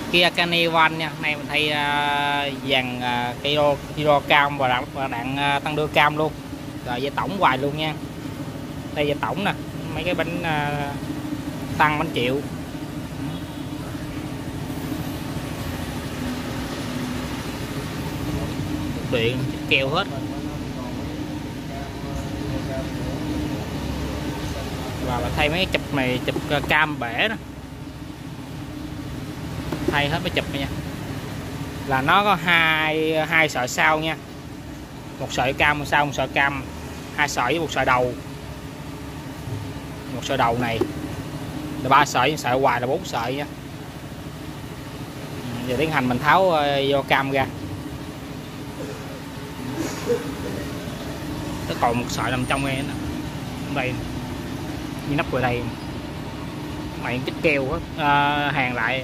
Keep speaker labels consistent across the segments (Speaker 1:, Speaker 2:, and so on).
Speaker 1: Kia Carnival nha. Này mình thay dàn kilo cam và đạn tăng đưa cam luôn. Rồi dây tổng hoài luôn nha. Đây dây tổng nè, mấy cái bánh tăng bánh triệu. Điện keo hết. Và là thay mấy cái chụp này, chụp cam bể đó. Thay hết mấy chụp này nha. Là nó có hai sợi sau nha. Một sợi cam, một sau một sợi cam, hai sợi với một sợi đầu. Một sợi đầu này là 3 sợi, sợi hoài là 4 sợi nha. Giờ tiến hành mình tháo vô cam ra. Nó còn một sợi nằm trong đây, đây như nắp vào đây mày chích keo hết, hàng lại.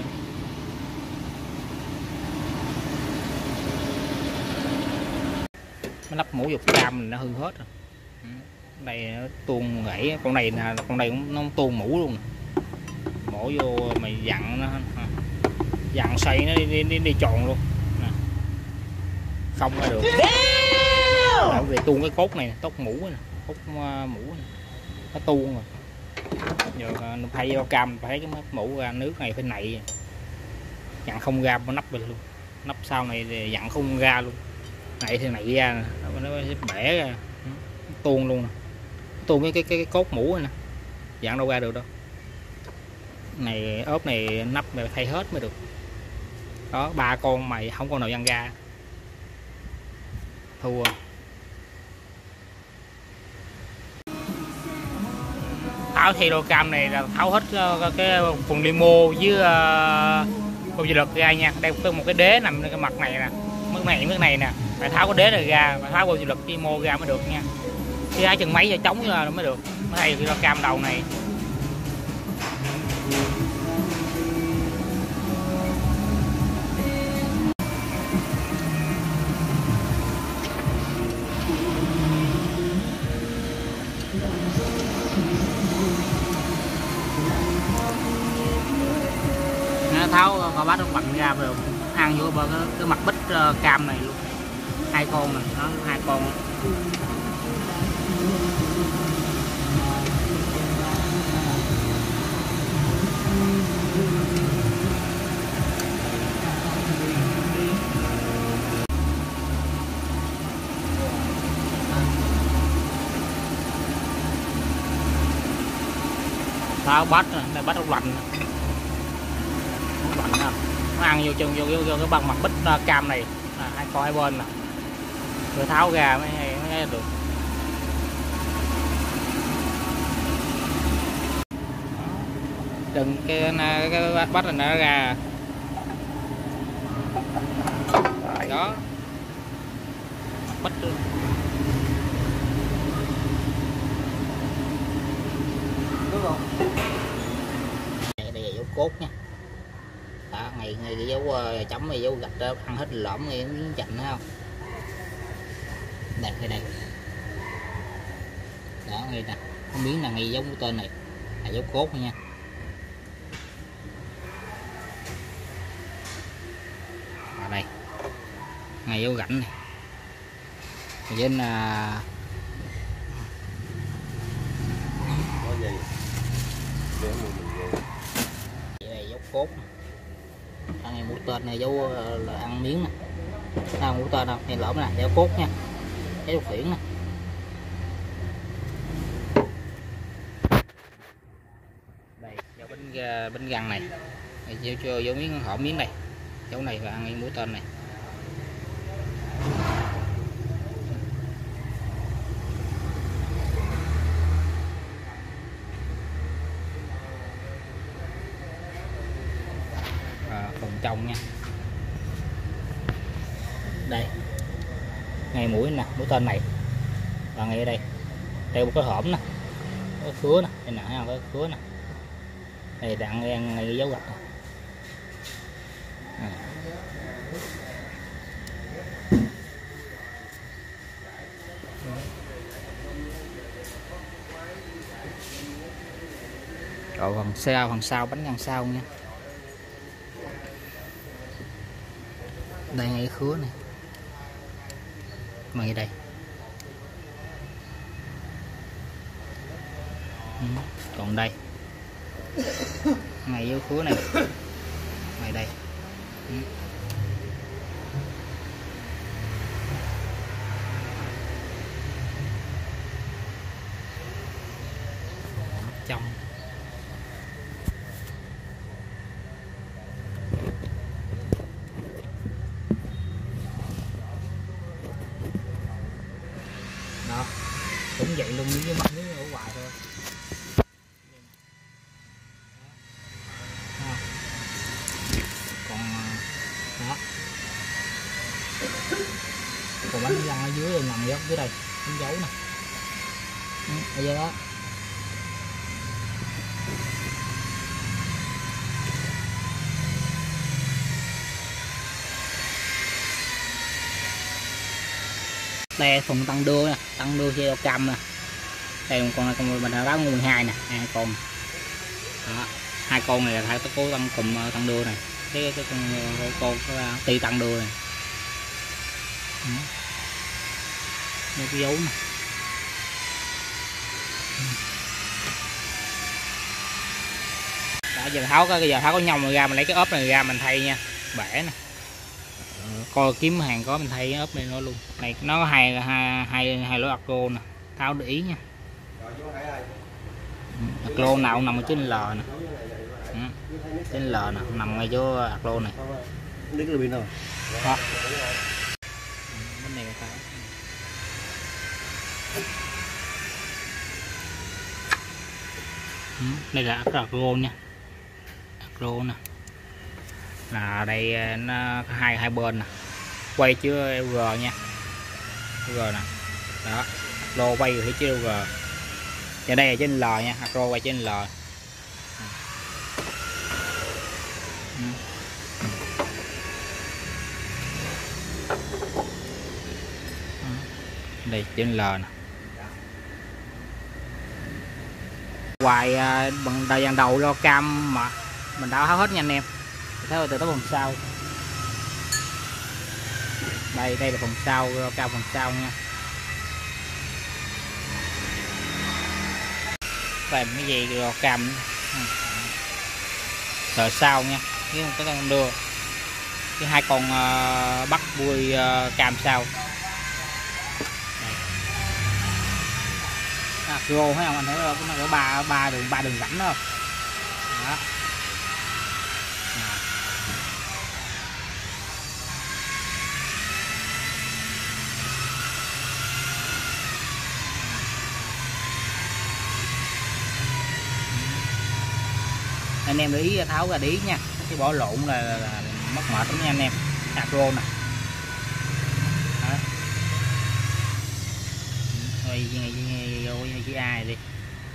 Speaker 1: Cái nắp mũ dục cam mình nó hư hết rồi. Đây nó tuôn gãy, con này nè, con này nó tuôn mũ luôn. Mổ vô mày dặn nó, dặn xoay nó đi tròn luôn nè. Không ra được. Về tuôn cái cốt này, cốt mũ này, cốt mũ này. Nó tuôn rồi. Giờ nó thay vô cam phải cái mũ ra, nước này phải nạy, dặn không ra nắp về luôn. Nắp sau này thì dặn không ra luôn, nạy thì nạy ra nè, nó bể ra, tuôn luôn nè, tuôn cái cốt mũ này nè, dặn đâu ra được đâu. Này ốp này nắp mày thay hết mới được. Đó, 3 con mày không con nào văng ra, thua. Tháo thay đồ cam này là tháo hết cái phần limo với con dư lực ra nha. Đây có một cái đế nằm trên cái mặt này nè, mức này nè, phải tháo cái đế này ra, phải tháo con dư lực limo ra mới được nha. Chứ hai chừng mấy giờ trống ra mới được, mới thay cái đồ cam đầu này. Tháo con bát nó bận ra rồi ăn vô cái mặt bích cam này luôn. 2 con này, nó 2 con. Tháo bát này, đây bát nó lạnh. Nó ăn vô chân vô cái bằng mặt bích cam này, 2 con hai bên nè, rồi tháo ra mới được. Đừng cái bát này nó ra đó, mặt bích đây là dấu cốt nha. Đó, ngày cái dấu chấm này dấu gạch đó, ăn hết lõm ngay miếng chạnh thấy không? Đây. Đó ngay nè, có miếng là ngay dấu của tên này là dấu cốt nha. Ở đây ngay dấu gạch này. Với là đây dấu cốt này. Ăn mũi tên này dấu là ăn miếng nè, ăn mũi tên không, hay lỡm nè, dấu cốt nha, dấu khiển nè. Đây dấu bánh găng này, dấu cho dấu miếng hõm miếng này, dấu này và ăn mũi tên này. Phần trong nha. Đây ngay mũi nè, mũi tên này và ngay ở đây đeo một cái hõm nè, cái khứa nè, đây nè, thấy không, cái khứa nè, đây đặng ngay cái dấu gạch này. Rồi phần sau bánh găng sau nha. Đây ngay khứa này, ngay đây. Còn đây ngay dưới khứa này, ngay đây. Trong đó cũng vậy luôn, với mặt dưới ở ngoài thôi. Còn đó, còn bánh răng ở dưới nằm dốc dưới đây, bánh dấu nè, ở dưới đó. Đây phần tăng đưa nè, tăng đưa xe cam nè. Đây con mình đã 12 nè, hai con. Đó, hai con này là phải cố tăng cụm tăng đưa này. Cái con ti tăng đưa này. Đây cái dấu nè. Đó, giờ tháo cái nhông này ra, mình lấy cái ốp này ra mình thay nha, bẻ nè. Coi kiếm hàng có mình thay ốp này nó luôn. Này nó có hai lỗ acro nè, tháo để ý nha. Acro nào nằm ở trên L nè. Trên L nè, nằm ngay chỗ acro này.
Speaker 2: Đứng là bên nào?
Speaker 1: Đó. Bên này phải. Đây là acro nha. Acro nè. Là đây nó hai bên nè, quay chứa LG nha, LG nè, đó, lô quay phía chứa LG, và đây là trên L nha, acro quay trên L. Đây trên L nè, hoài bằng dàn đầu lo cam mà mình đã tháo hết nha anh em. Theo từ tới phần sau, đây là phần sau, cao phần sau nha. Làm cái gì rồi cam sợi sau nha, với một cái con đưa cái hai con bắt đuôi cam sau. Rô thấy không anh, thấy không, nó có ba đường rãnh đó không? Đó. Anh em để ý tháo ra để ý nha, cái bỏ lộn là mất mệt lắm nha anh em. Acro nè, ngay vô chữ A này đi.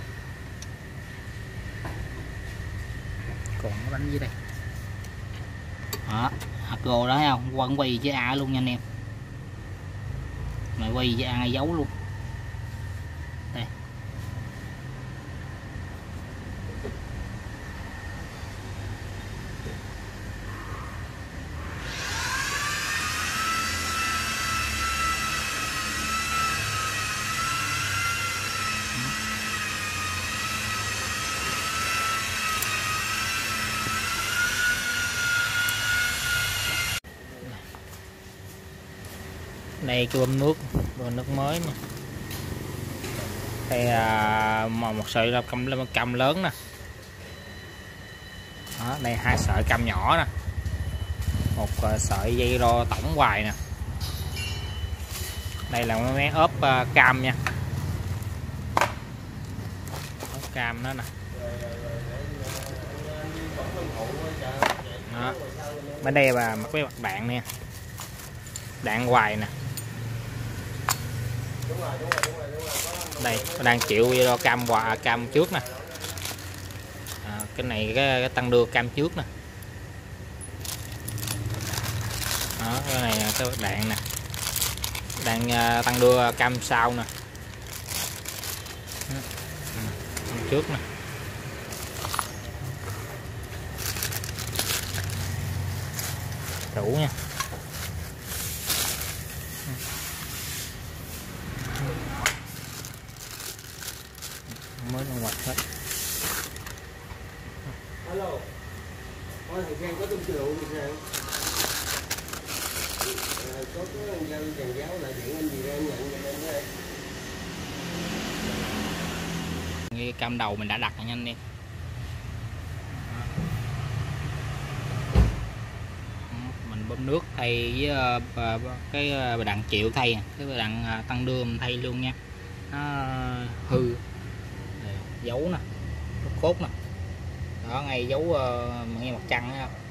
Speaker 1: Còn nó bánh dưới đây đó, Acro đó thấy không, quăng quay chữ A luôn nha anh em, mày quay chữ A ngay dấu luôn đây. Đây cái bơm nước mới nè. Đây là một sợi cam lớn nè. Đó, đây hai sợi cam nhỏ nè. Một sợi dây ro tổng hoài nè. Đây là mấy ốp cam nha. Ốp cam đó nè. Đó. Bên đây là cái mặt đạn nè. Đạn hoài nè. Đây đang chịu đo cam trước nè. Cái này cái tăng đưa cam trước nè. Đó, cái này cái đạn nè, đang tăng đưa cam sau nè, cam trước nè. Đủ nha.
Speaker 2: Khang có chung rượu thì sao? Có anh giao chàng giáo lại điện anh gì ra anh nhận giùm em thôi.
Speaker 1: Cái cam đầu mình đã đặt rồi nha anh em. Mình bơm nước thay với cái bà đặng chịu thay, cái bà đặng tăng đương thay luôn nha. Nó hư dấu nè, cốt nè, đó ngay dấu ngay mặt trăng thấy không?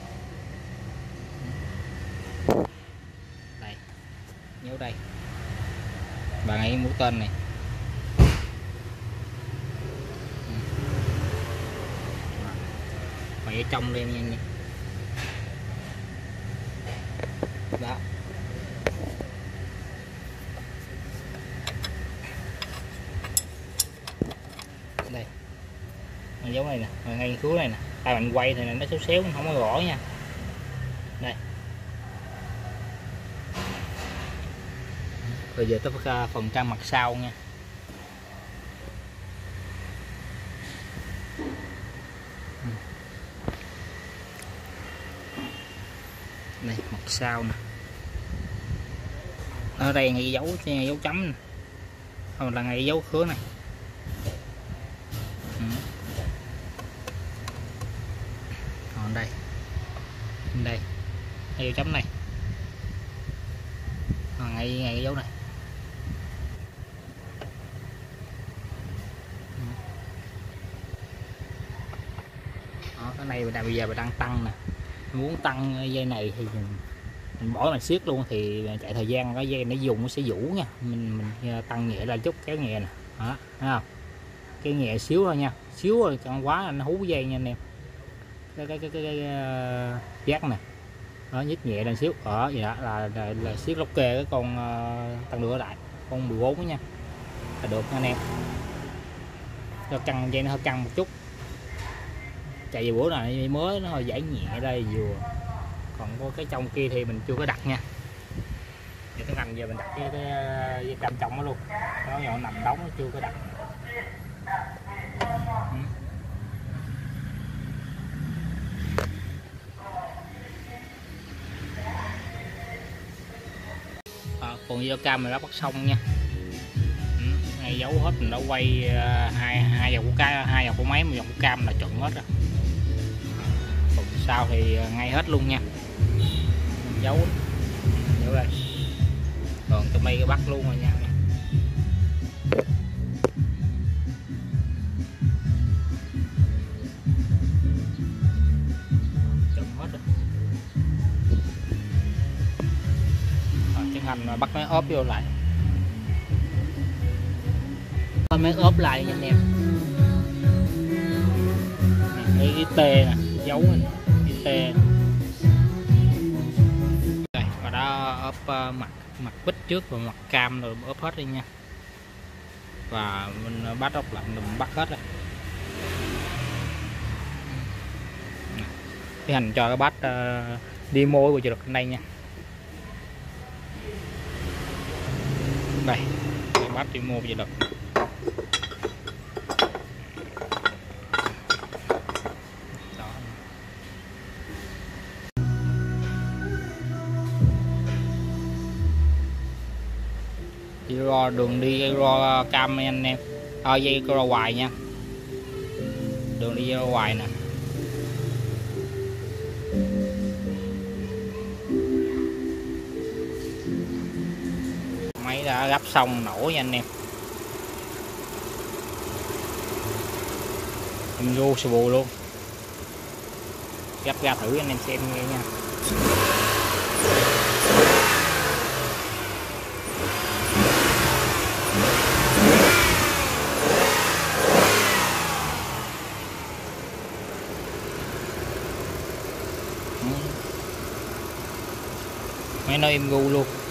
Speaker 1: Đây, dấu đây, và ngay mũi tên này. Mày ở trong đây nha. Đó. Đây. Cái dấu này nè, ngay cuối này nè. Tay mình quay thì nó xéo xéo không có gõ nha. Đây. Bây giờ tới phần trang mặt sau nha. Đây, mặt sau nè. Ở đây ngay dấu chấm nè. Hoặc là ngay dấu khứa này. Còn đây. Đây. Ngay dấu chấm này. Còn ngay cái dấu này. Đó, cái này bây giờ mình đang tăng nè. Muốn tăng dây này thì mình bỏ mình siết luôn thì chạy thời gian cái dây nó dùng nó sẽ vũ nha. Mình tăng nhẹ lên chút, kéo nhẹ nè. Đó, thấy không? Cái nhẹ xíu thôi nha, xíu rồi càng quá là nó hú dây nha anh em. Cái giác nè, nó nhích nhẹ lên xíu ở vậy đó là siết lóc kê cái con tăng đửa lại con 14 nha, là được nha anh em. Cho căng dây nó hơi căng một chút, chạy về bữa này mới nó hơi giải nhẹ đây vừa, còn có cái trong kia thì mình chưa có đặt nha. Để cái ngành giờ mình đặt cái dây cam trong đó luôn, nó nhỏ nằm đóng nó chưa có đặt. Còn dây cam mình đã bắt xong nha. Ngay dấu hết, mình đã quay hai dòng của cái, hai dòng của máy, một dòng của cam là chuẩn hết rồi. Còn sau thì ngay hết luôn nha. Dấu đây. Còn tụi mây cái bắt luôn rồi nha. Chuẩn hết rồi. Chân hành mà bắt máy ốp vô lại. Máy ốp lại nha anh em. Cái tê nè, dấu này, cái tê. Đây, và đã ốp mặt bích trước và mặt cam rồi ốp hết đi nha. Và mình bắt ốp lại, mình bắt hết rồi. Tiến hành cho cái bát demo của trợ lực trên đây nha. Đây, cái bát demo của trợ lực. Đường đi cam anh em, dây hoài nha, đường đi hoài nè. Máy đã gấp xong nổ nha anh em. Mình vô sờ bù luôn, gấp ra thử anh em xem nghe nha. Máy nó im gu luôn.